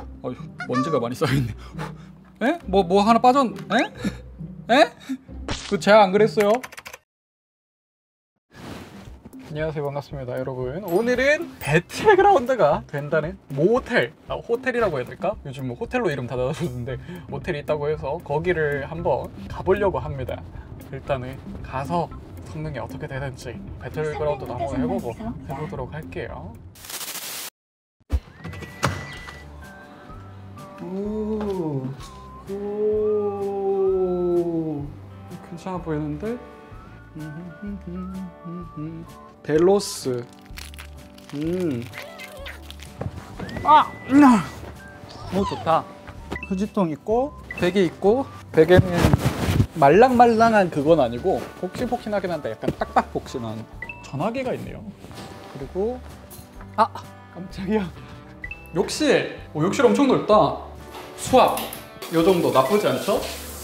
어휴, 먼지가 많이 쌓여있네. 에? 뭐 하나 빠졌... 에? 에? 그 제가 안 그랬어요? 안녕하세요, 반갑습니다 여러분. 오늘은 배틀그라운드가 된다는 모텔, 호텔이라고 해야 될까? 요즘 뭐 호텔로 이름 다 달아줬는데 모텔이 있다고 해서 거기를 한번 가보려고 합니다. 일단은 가서 성능이 어떻게 되는지 배틀그라운드도 한번 해보도록 할게요. 오, 괜찮아 보이는데? 델로스. 너무 좋다. 휴지통 있고 베개 있고, 베개는 말랑말랑한 그건 아니고 폭신폭신하긴 한데 약간 딱딱폭신한 전화기가 있네요. 그리고 깜짝이야. 욕실! 욕실 엄청 넓다. 수압 요 정도 나쁘지 않죠?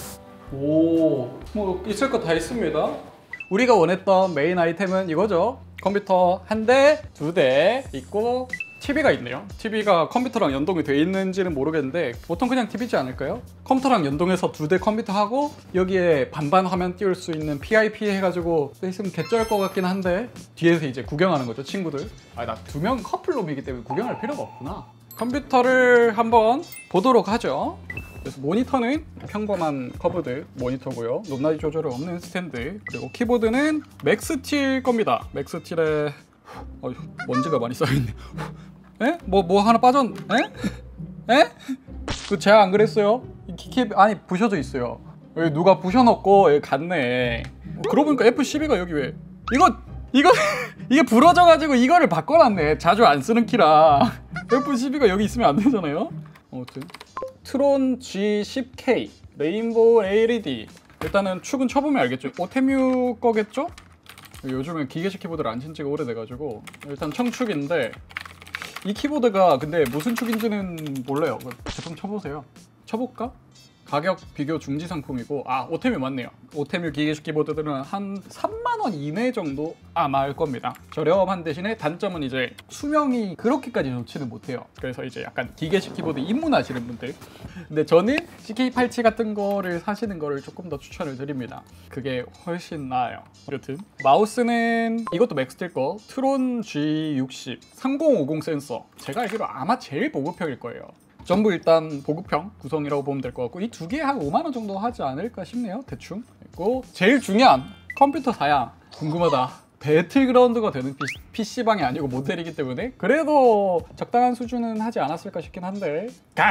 오, 뭐 있을 거 다 있습니다. 우리가 원했던 메인 아이템은 이거죠. 컴퓨터 한 대, 두 대 있고 TV가 있네요. TV가 컴퓨터랑 연동이 돼 있는지는 모르겠는데 보통 그냥 TV지 않을까요? 컴퓨터랑 연동해서 두 대 컴퓨터 하고 여기에 반반 화면 띄울 수 있는 PIP 해가지고 있으면 개쩔 것 같긴 한데, 뒤에서 이제 구경하는 거죠, 친구들. 나 두 명 커플룸이기 때문에 구경할 필요가 없구나. 컴퓨터를 한번 보도록 하죠. 그래서 모니터는 평범한 커브드 모니터고요. 높낮이 조절이 없는 스탠드, 그리고 키보드는 맥스틸 겁니다. 맥스틸에 먼지가 많이 쌓여있네. 에? 뭐 하나 빠졌... 에? 그 제가 안 그랬어요? 아니 부셔져 있어요. 여기 누가 부셔놓고 여기 갔네. 그러고 보니까 F12가 여기 왜... 이거 이게 부러져가지고 이거를 바꿔놨네. 자주 안 쓰는 키라. F12가 여기 있으면 안 되잖아요. 아무튼 트론 G10K 레인보우 LED. 일단은 축은 쳐보면 알겠죠. 오테뮤 거겠죠? 요즘에 기계식 키보드를 안 친 지가 오래돼가지고 일단 청축인데, 이 키보드가 근데 무슨 축인지는 몰라요. 제품 쳐보세요. 쳐볼까? 가격 비교 중지 상품이고, 오테뮤 맞네요. 오테뮤 기계식 키보드들은 한 3만 원 이내 정도 아마 할 겁니다. 저렴한 대신에 단점은 이제 수명이 그렇게까지 좋지는 못해요. 그래서 이제 약간 기계식 키보드 입문하시는 분들, 근데 저는 CK87 같은 거를 사시는 거를 조금 더 추천을 드립니다. 그게 훨씬 나아요. 여튼 마우스는 이것도 맥스틸 거 트론 G60 3050 센서. 제가 알기로 아마 제일 보급형일 거예요. 전부 일단 보급형 구성이라고 보면 될 것 같고, 이 두 개에 한 5만 원 정도 하지 않을까 싶네요, 대충. 그리고 제일 중요한 컴퓨터 사양 궁금하다. 배틀그라운드가 되는 PC방이 아니고 모델이기 때문에 그래도 적당한 수준은 하지 않았을까 싶긴 한데,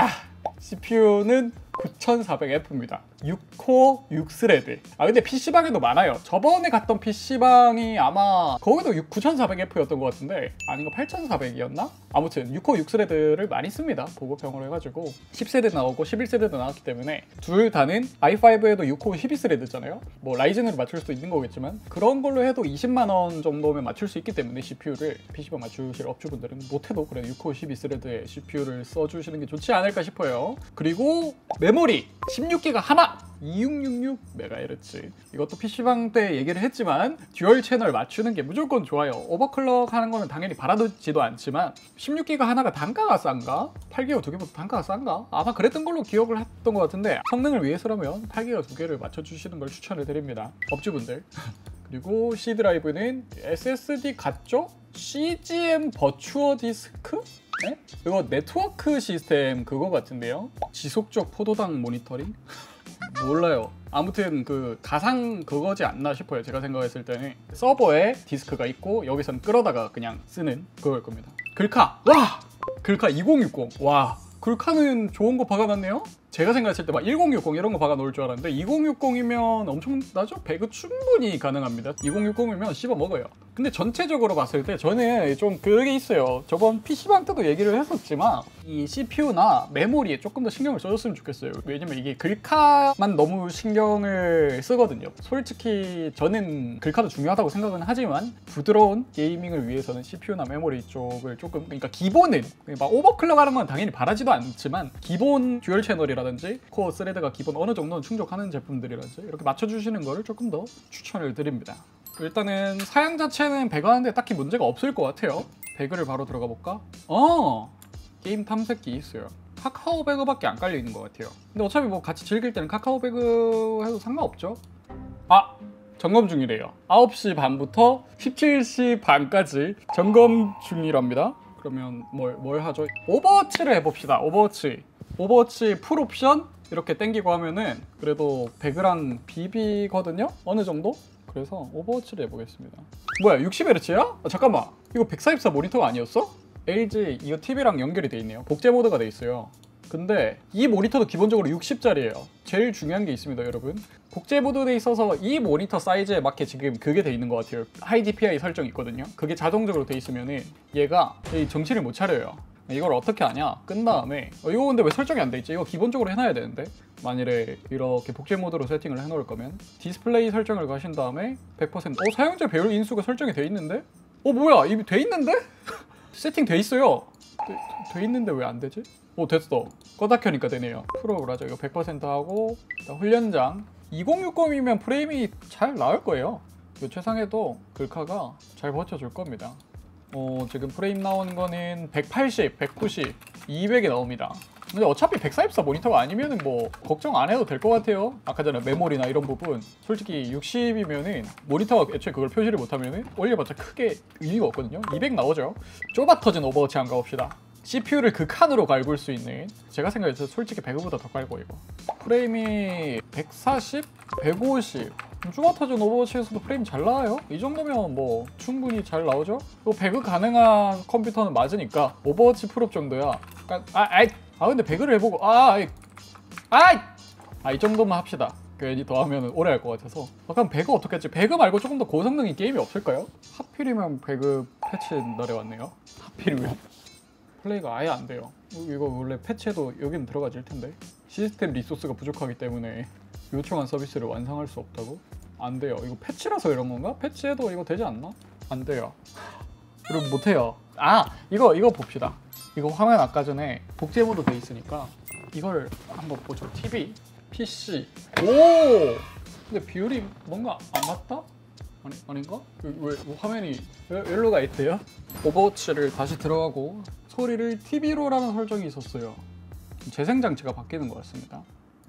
CPU는 9400F입니다. 6코어 6스레드. 근데 PC방에도 많아요. 저번에 갔던 PC방이 아마 거기도 9400F였던 것 같은데, 아닌가 8400이었나? 아무튼 6코어 6스레드를 많이 씁니다. 보급형으로 해가지고 10세대 나오고 11세대도 나왔기 때문에 둘 다는 i5에도 6코어 12스레드잖아요. 뭐 라이젠으로 맞출 수도 있는 거겠지만 그런 걸로 해도 20만 원 정도면 맞출 수 있기 때문에 CPU를 PC방 맞추실 업주분들은 못해도 그래도 6코어 12스레드의 CPU를 써주시는 게 좋지 않을까 싶어요. 그리고 메모리 16기가 하나! 2666MHz. 이것도 PC방 때 얘기를 했지만 듀얼 채널 맞추는 게 무조건 좋아요. 오버클럭 하는 거는 당연히 바라지도 않지만 16기가 하나가 단가가 싼가? 8기가 두 개보다 단가가 싼가? 아마 그랬던 걸로 기억을 했던 것 같은데, 성능을 위해서라면 8기가 두 개를 맞춰주시는 걸 추천을 드립니다, 업주분들. 그리고 C 드라이브는 SSD 같죠? CGM 버추어 디스크? 네? 이거 네트워크 시스템 그거 같은데요? 지속적 포도당 모니터링? 몰라요. 아무튼 그 가상 그거지 않나 싶어요. 제가 생각했을 때는 서버에 디스크가 있고 여기서는 끌어다가 그냥 쓰는 그걸 겁니다. 글카! 와! 글카 2060. 와, 글카는 좋은 거 박아놨네요? 제가 생각했을 때 막 1060 이런 거 박아 놓을 줄 알았는데 2060이면 엄청나죠? 배그 충분히 가능합니다. 2060이면 씹어 먹어요. 근데 전체적으로 봤을 때 저는 좀 그게 있어요. 저번 PC방 때도 얘기를 했었지만 이 CPU나 메모리에 조금 더 신경을 써줬으면 좋겠어요. 왜냐면 이게 글카만 너무 신경을 쓰거든요. 솔직히 저는 글카도 중요하다고 생각은 하지만 부드러운 게이밍을 위해서는 CPU나 메모리 쪽을 조금, 그러니까 기본은 막 오버클럭 하는 건 당연히 바라지도 않지만 기본 듀얼 채널이라든지 코어 스레드가 기본 어느 정도는 충족하는 제품들이라든지 이렇게 맞춰주시는 거를 조금 더 추천을 드립니다. 일단은 사양 자체는 배그하는데 딱히 문제가 없을 것 같아요. 배그를 바로 들어가 볼까? 게임 탐색기 있어요. 카카오 배그밖에 안 깔려 있는 것 같아요. 근데 어차피 뭐 같이 즐길 때는 카카오 배그 해도 상관없죠. 아! 점검 중이래요. 9시 반부터 17시 반까지 점검 중이랍니다. 그러면 뭘 하죠? 오버워치를 해봅시다. 오버워치 풀옵션 이렇게 땡기고 하면은 그래도 배그랑 비비거든요? 어느 정도? 그래서 오버워치를 해보겠습니다. 뭐야 60Hz야? 아, 잠깐만 이거 144 모니터가 아니었어? LG 이거 TV랑 연결이 돼 있네요. 복제 모드가 돼 있어요. 근데 이 모니터도 기본적으로 60짜리예요. 제일 중요한 게 있습니다, 여러분. 복제 모드 돼 있어서 이 모니터 사이즈에 맞게 지금 그게 돼 있는 것 같아요. 하이 DPI 설정이 있거든요. 그게 자동적으로 돼 있으면은 얘가 정신을 못 차려요. 이걸 어떻게 하냐? 끈 다음에 이거 근데 왜 설정이 안 돼 있지? 이거 기본적으로 해놔야 되는데 만일에 이렇게 복제 모드로 세팅을 해놓을 거면 디스플레이 설정을 가신 다음에 100% 사용자 배열 인수가 설정이 돼 있는데? 뭐야 이미 돼 있는데? 세팅 돼 있어요. 돼 있는데 왜 안 되지? 됐어. 껐다 켜니까 되네요. 프로그램 하죠. 이거 100% 하고 훈련장 2060이면 프레임이 잘 나올 거예요. 최상에도 글카가 잘 버텨줄 겁니다. 지금 프레임 나오는 거는 180, 190, 200이 나옵니다. 근데 어차피 144 모니터가 아니면은 뭐 걱정 안 해도 될 것 같아요. 아까 전에 메모리나 이런 부분 솔직히 60이면은 모니터가 애초에 그걸 표시를 못하면은 올려봤자 크게 의미가 없거든요. 200 나오죠. 좁아 터진 오버워치 안 가봅시다. CPU를 극한으로 갈굴 수 있는 제가 생각해서 솔직히 배그보다 더 깔고 이거 프레임이 140, 150 좁아 터진 오버워치에서도 프레임 잘 나와요. 이 정도면 뭐 충분히 잘 나오죠. 배그 가능한 컴퓨터는 맞으니까 오버워치 풀업 정도야. 근데 배그를 해보고 이 정도만 합시다. 괜히 더 하면 오래 할 것 같아서. 그럼 배그 어떻게 했지? 배그 말고 조금 더 고성능인 게임이 없을까요? 하필이면 배그 패치 날에 왔네요. 하필이면 플레이가 아예 안 돼요. 이거 원래 패치해도 여기는 들어가질 텐데 시스템 리소스가 부족하기 때문에 요청한 서비스를 완성할 수 없다고? 안 돼요. 이거 패치라서 이런 건가? 패치해도 이거 되지 않나? 안 돼요. 그럼 못해요. 이거 봅시다. 이거 화면 아까 전에 복제 모드 돼 있으니까 이걸 한번 보죠. TV, PC. 근데 비율이 뭔가 안 맞다? 아닌가? 왜 화면이 여기로 가 있대요? 오버워치를 다시 들어가고 소리를 TV로라는 설정이 있었어요. 재생 장치가 바뀌는 것 같습니다.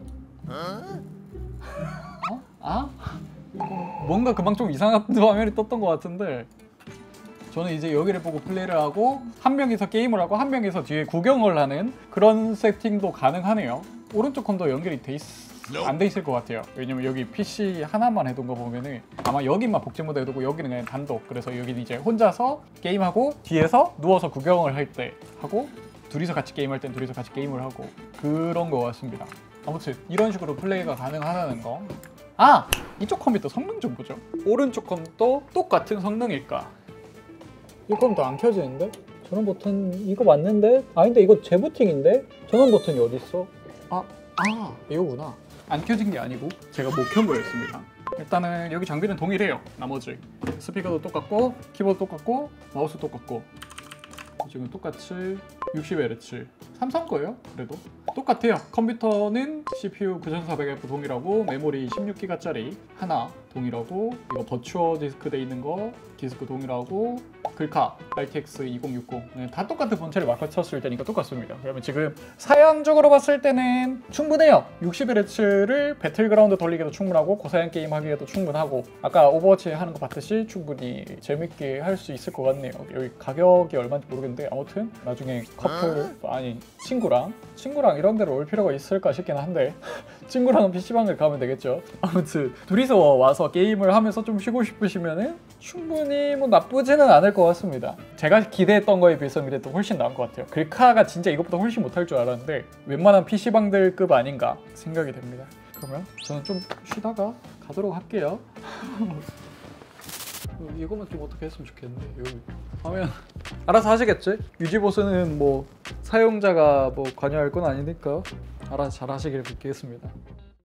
뭔가 금방 좀 이상한 화면이 떴던 것 같은데 저는 이제 여기를 보고 플레이를 하고 한 명이서 게임을 하고 한 명이서 뒤에 구경을 하는 그런 세팅도 가능하네요. 오른쪽 컴도 연결이 안 돼 있을 것 같아요. 왜냐면 여기 PC 하나만 해둔 거 보면은 아마 여기만 복제 모드 해두고 여기는 그냥 단독. 그래서 여기는 이제 혼자서 게임하고 뒤에서 누워서 구경을 할 때 하고 둘이서 같이 게임할 땐 둘이서 같이 게임을 하고 그런 거 같습니다. 아무튼 이런 식으로 플레이가 가능하다는 거. 이쪽 컴퓨터 성능 좀 보죠. 오른쪽 컴도 똑같은 성능일까? 이 컴도 안 켜지는데? 전원 버튼 이거 맞는데? 아닌데 이거 재부팅인데? 전원 버튼이 어디 있어? 이거구나. 안 켜진 게 아니고 제가 못 켠 거였습니다. 일단은 여기 장비는 동일해요. 나머지 스피커도 똑같고 키보드 똑같고 마우스 똑같고 지금 똑같이 60Hz 삼성 거예요. 그래도 똑같아요. 컴퓨터는 CPU 9400F 동일하고 메모리 16기가짜리 하나 동일하고 이거 버추어 디스크 돼 있는 거 디스크 동일하고 글카 RTX 2060 다 똑같은 본체를 맞췄을 때니까 똑같습니다. 그러면 지금 사양적으로 봤을 때는 충분해요. 60Hz를 배틀그라운드 돌리기도 충분하고 고사양 게임 하기에도 충분하고 아까 오버워치 하는 거 봤듯이 충분히 재밌게 할 수 있을 것 같네요. 여기 가격이 얼마인지 모르겠는데 아무튼 나중에 커플 친구랑 이런 데로 올 필요가 있을까 싶긴 한데 친구랑은 PC방을 가면 되겠죠. 아무튼 둘이서 와서 게임을 하면서 좀 쉬고 싶으시면은 충분히 뭐 나쁘지는 않을 것 같습니다. 제가 기대했던 거에 비해서는 그래도 훨씬 나은 것 같아요. 글카가 진짜 이것보다 훨씬 못할 줄 알았는데 웬만한 PC방들급 아닌가 생각이 됩니다. 그러면 저는 좀 쉬다가 가도록 할게요. 이거만 좀 어떻게 했으면 좋겠는데 여기 하면 알아서 하시겠지? 유지보수는 뭐 사용자가 뭐 관여할 건 아니니까 알아서 잘 하시길 빌겠습니다.